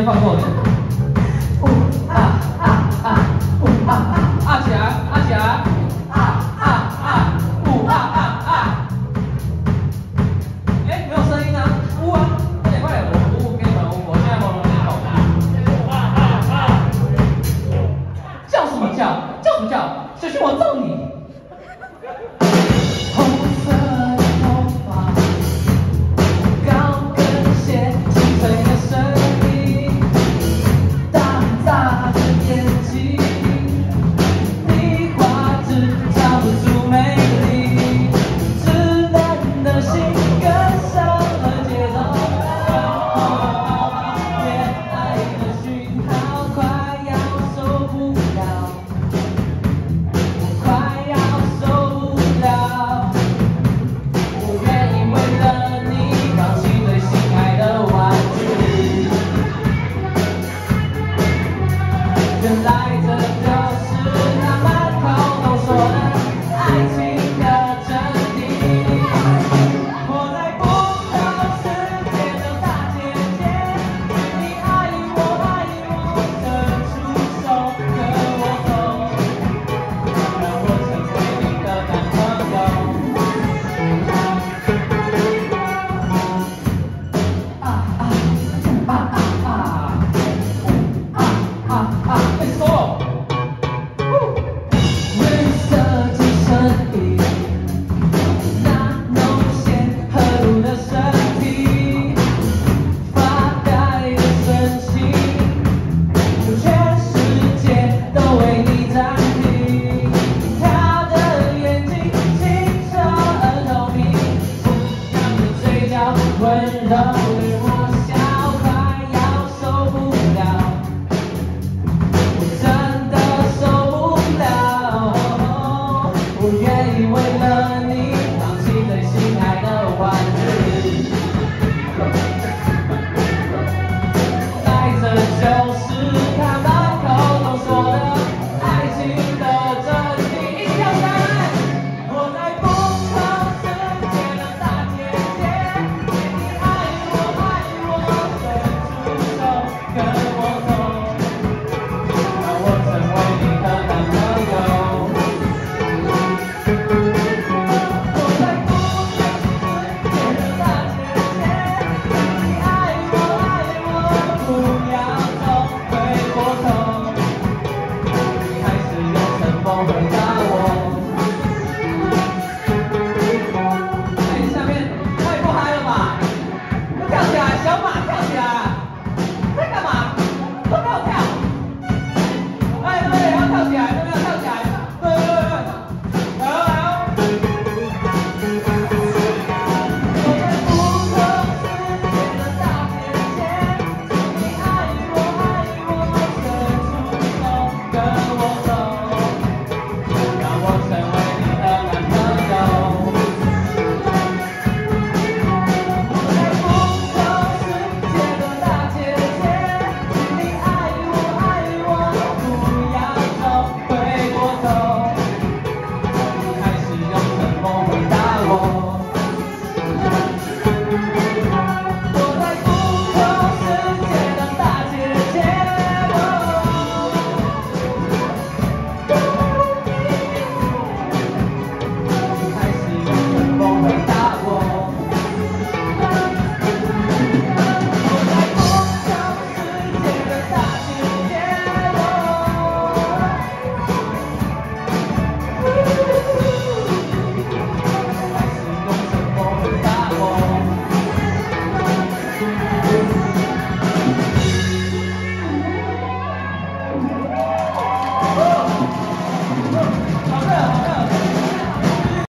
放后点。起来，起来，哎，没有声音啊，快点快点，我给你们，我现在喉咙有点痛。叫什么叫？叫什么叫？小心我揍你！红色的头发，高跟鞋，清脆的声音，大大的眼睛。 唱不出美丽，稚嫩的心跟上了节奏，恋爱的讯号快要受不了，快要受不了。我愿意为了你放弃最心爱的玩具。原来这就是那满口都说的。 爱情的真谛，我在不同世界的大姐姐，你爱我，伸出手跟我走，让我成为你的男朋友。let's go。 温柔的我。